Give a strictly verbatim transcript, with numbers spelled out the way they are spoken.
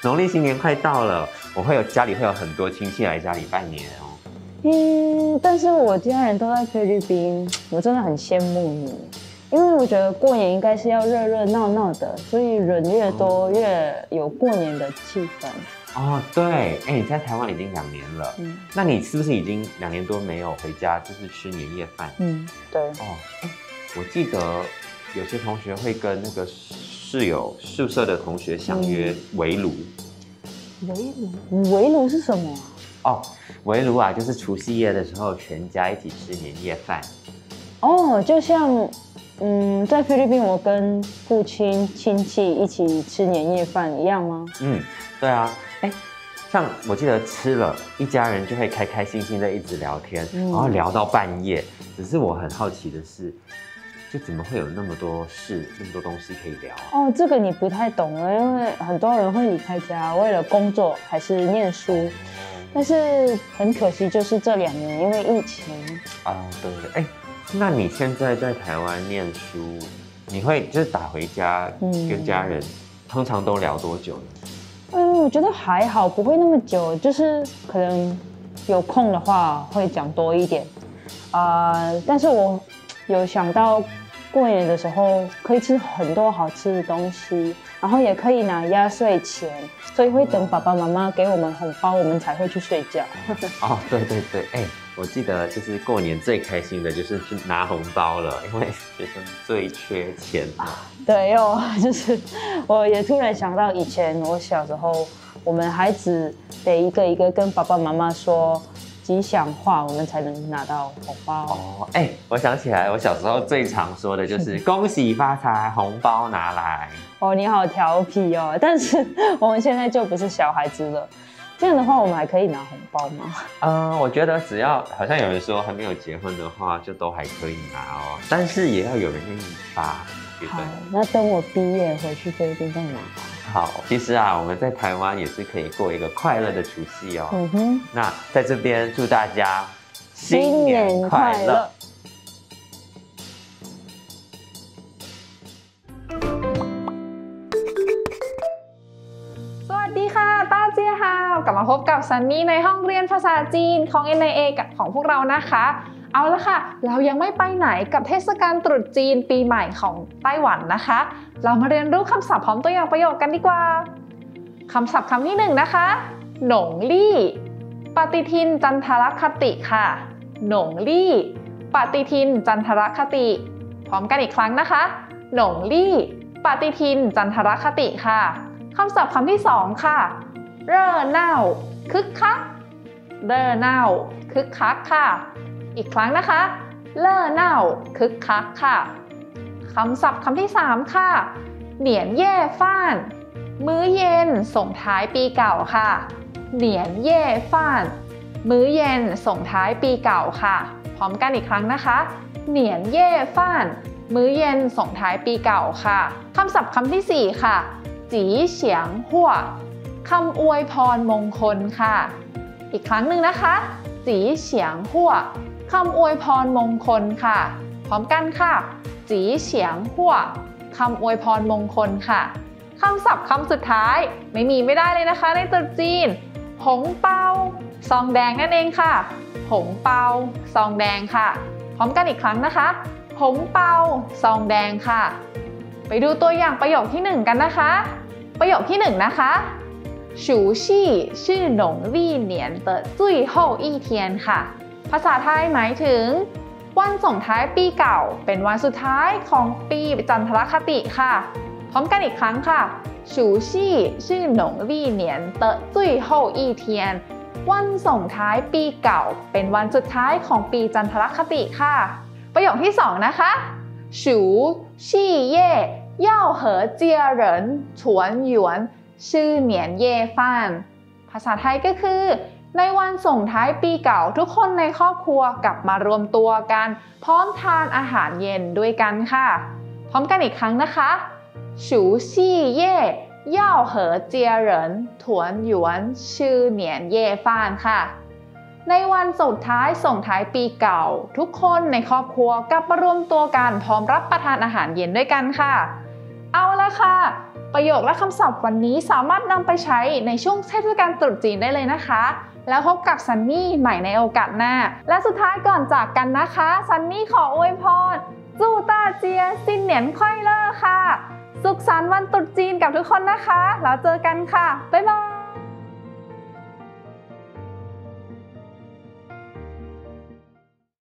农历新年快到了，我会有家里会有很多亲戚来家里拜年哦。 嗯，但是我家人都在菲律宾，我真的很羡慕你，因为我觉得过年应该是要热热闹闹的，所以人越多越有过年的气氛。 哦，对，哎，你在台湾已经两年了，嗯，那你是不是已经两年多没有回家，就是吃年夜饭？ 嗯，对。 哦，哎，我记得有些同学会跟那个室友、宿舍的同学相约围炉。 围炉？围炉是什么啊？哦，围炉啊，就是除夕夜的时候，全家一起吃年夜饭。 哦，就像，嗯，在菲律宾我跟父亲亲戚一起吃年夜饭一样吗？ 嗯，对啊。哎，像我记得吃了一家人就会开开心心的一直聊天，嗯、然后聊到半夜。只是我很好奇的是，就怎么会有那么多事、那么多东西可以聊啊？ 哦，这个你不太懂了，因为很多人会离开家，为了工作还是念书。但是很可惜，就是这两年因为疫情啊，对对，哎，那你现在在台湾念书，你会就是打回家跟家人，嗯、通常都聊多久呢？ 嗯，我觉得还好，不会那么久，就是可能有空的话会讲多一点，啊、呃，但是我有想到过年的时候可以吃很多好吃的东西，然后也可以拿压岁钱，所以会等爸爸妈妈给我们红包，我们才会去睡觉。 哦，对对对，哎、欸，我记得就是过年最开心的就是去拿红包了，因为学生最缺钱。 对哦，就是我也突然想到以前我小时候，我们孩子得一个一个跟爸爸妈妈说吉祥话，我们才能拿到红包。 哦，哎、欸，我想起来，我小时候最常说的就是恭喜发财，红包拿来。 哦，你好调皮哦！但是我们现在就不是小孩子了，这样的话我们还可以拿红包吗？ 嗯，我觉得只要好像有人说还没有结婚的话，就都还可以拿哦，但是也要有人愿意发。 好，那等我毕业回去菲律宾再拿吧。 好，其实啊，我们在台湾也是可以过一个快乐的除夕哦。嗯哼，那在这边祝大家新年快乐。 สวัสดีค่ะต้าเจี้ยฮาวกลับมาพบกับซันนี่ในห้องเรียนภาษาจีนของ เอ็น ไอ เอ กับของพวกเรานะคะเอาละค่ะเรายังไม่ไปไหนกับเทศกาลตรุษจีนปีใหม่ของไต้หวันนะคะเรามาเรียนรู้คำศัพท์พร้อมตัวอย่างประโยคกันดีกว่าคำศัพท์คำที่หนึ่งนะคะหนงลี่ปฏิทินจันทรคติค่ะหนงลี่ปฏิทินจันทรคติพร้อมกันอีกครั้งนะคะหนงลี่ปฏิทินจันทรคติค่ะคำศัพท์คำที่สองค่ะเร่อเน่าคึกคักเร่อเน่าคึกคักค่ะอีกครั้งนะคะเล่อเน่าคึกคักค่ะคำศัพท์คำที่สามค่ะเหนียนเย่ฟ่านมื้อเย็นส่งท้ายปีเก่าค่ะเหนียนเย่ฟ่านมื้อเย็นส่งท้ายปีเก่าค่ะพร้อมกันอีกครั้งนะคะเหนียนเย่ฟ่านมื้อเย็นส่งท้ายปีเก่าค่ะคำศัพท์คำที่สี่ค่ะจีเฉียงหัวคำอวยพรมงคลค่ะอีกครั้งหนึ่งนะคะจีเฉียงหัวคำอวยพรมงคลค่ะพร้อมกันค่ะจีเฉียงหัวคำอวยพรมงคลค่ะคำศัพท์คำสุดท้ายไม่มีไม่ได้เลยนะคะในตรุษจีนหงเปาซองแดงนั่นเองค่ะหงเปาซองแดงค่ะพร้อมกันอีกครั้งนะคะหงเปาซองแดงค่ะไปดูตัวอย่างประโยคที่หนึ่งกันนะคะประโยคที่หนึ่งนะคะชูชี่ชื่อหนงวี่เหนียนเต๋อจุ้ยโฮอี้เทียนค่ะภาษาไทยหมายถึงวันส่งท้ายปีเก่าเป็นวันสุดท้ายของปีจันทรคติค่ะพร้อมกันอีกครั้งค่ะชูชี่ชื่อหนงวี่เหนียนเต๋อจุ้ยโฮอี้เทียนวันส่งท้ายปีเก่าเป็นวันสุดท้ายของปีจันทรคติค่ะประโยคที่สองนะคะชูชี่เย่เย่าเหอเจียเหรินฉวนหยวนชื่อเหนียนเย่ฟ่านภาษาไทยก็คือในวันส่งท้ายปีเก่าทุกคนในครอบครัวกลับมารวมตัวกันพร้อมทานอาหารเย็นด้วยกันค่ะพร้อมกันอีกครั้งนะคะชูชี่เย่เย่าเหอเจียเหรินถวนหยวนชื่อเหนียนเย่ฟ่านค่ะในวันสุดท้ายส่งท้ายปีเก่าทุกคนในครอบครัวกลับมารวมตัวกันพร้อมรับประทานอาหารเย็นด้วยกันค่ะเอาละค่ะประโยคและคำศัพท์วันนี้สามารถนำไปใช้ในช่วงเทศกาลตรุษจีนได้เลยนะคะแล้วพบกับซันนี่ใหม่ในโอกาสหน้าและสุดท้ายก่อนจากกันนะคะซันนี่ขออวยพรจู่ต้าเจียซินเหนียนค่อยเลอค่ะสุขสันต์วันตรุษจีนกับทุกคนนะคะแล้วเจอกันค่ะบ๊ายบาย